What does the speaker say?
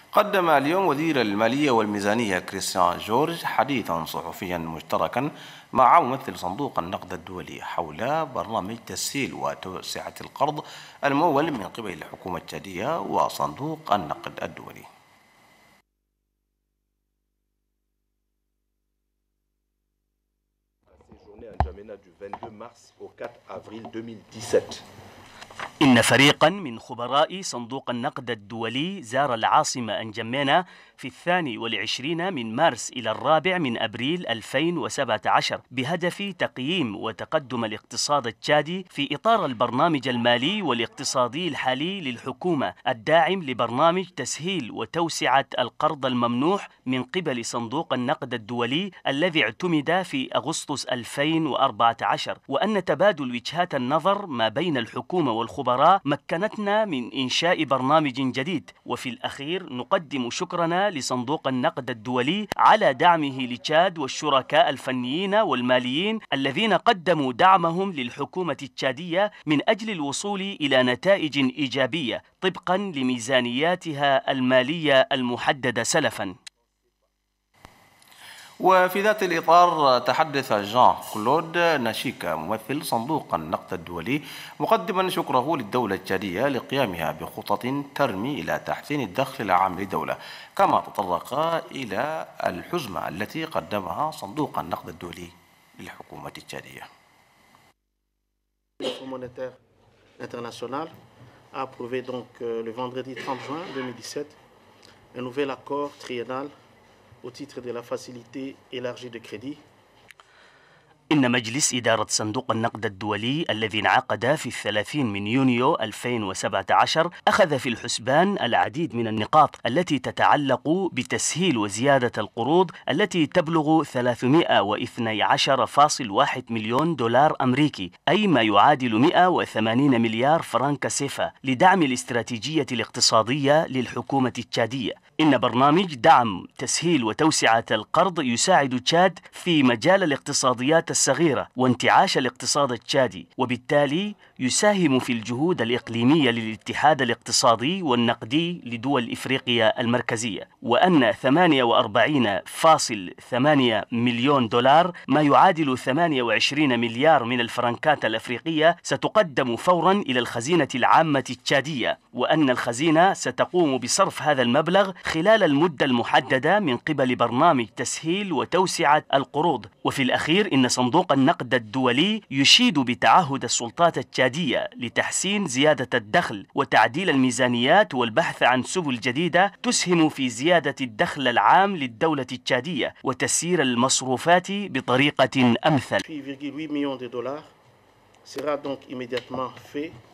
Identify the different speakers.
Speaker 1: قدم اليوم وزير المالية والميزانية كريستيان جورج حديثا صحفيا مشتركا مع ممثل صندوق النقد الدولي حول برنامج تسهيل وتوسعة القرض الممول من قبل الحكومة التشادية وصندوق النقد الدولي.
Speaker 2: إن فريقا من خبراء صندوق النقد الدولي زار العاصمة نجمينا في 22 من مارس إلى 4 من أبريل 2017 بهدف تقييم وتقدم الاقتصاد التشادي في إطار البرنامج المالي والاقتصادي الحالي للحكومة الداعم لبرنامج تسهيل وتوسعة القرض الممنوح من قبل صندوق النقد الدولي الذي اعتمد في أغسطس 2014، وأن تبادل وجهات النظر ما بين الحكومة والخبراء مكنتنا من إنشاء برنامج جديد. وفي الأخير نقدم شكرنا لصندوق النقد الدولي على دعمه لتشاد والشركاء الفنيين والماليين الذين قدموا دعمهم للحكومة التشادية من أجل الوصول إلى نتائج إيجابية طبقا لميزانياتها المالية المحددة سلفا.
Speaker 1: وفي ذات الإطار تحدث جان كلود ناشيكا ممثل صندوق النقد الدولي مقدما شكره للدولة التشادية لقيامها بخطط ترمي إلى تحسين الدخل العام للدولة، كما تطرق إلى الحزمة التي قدمها صندوق النقد الدولي للحكومة التشادية.
Speaker 3: Le Fonds monétaire international a approuvé donc le vendredi 30 juin 2017 un nouvel accord triennal au titre de la facilité élargie de crédit.
Speaker 2: إن مجلس إدارة صندوق النقد الدولي الذي انعقد في 30 من يونيو 2017 أخذ في الحسبان العديد من النقاط التي تتعلق بتسهيل وزيادة القروض التي تبلغ 312.1 مليون دولار أمريكي، أي ما يعادل 180 مليار فرنك سيفا، لدعم الاستراتيجية الاقتصادية للحكومة التشادية. إن برنامج دعم تسهيل وتوسعة القرض يساعد تشاد في مجال الاقتصاديات الصغيرة وانتعاش الاقتصاد التشادي، وبالتالي يساهم في الجهود الإقليمية للاتحاد الاقتصادي والنقدي لدول إفريقيا المركزية، وأن 48.8 مليون دولار ما يعادل 28 مليار من الفرنكات الأفريقية ستقدم فورا إلى الخزينة العامة التشادية، وأن الخزينة ستقوم بصرف هذا المبلغ خلال المدة المحددة من قبل برنامج تسهيل وتوسعة القروض. وفي الأخير إن صندوق النقد الدولي يشيد بتعهد السلطات التشادية لتحسين زيادة الدخل وتعديل الميزانيات والبحث عن سبل جديدة تسهم في زيادة الدخل العام للدولة التشادية وتسيير المصروفات بطريقة أمثل.
Speaker 3: 8,8 millions de dollars sera donc immédiatement fait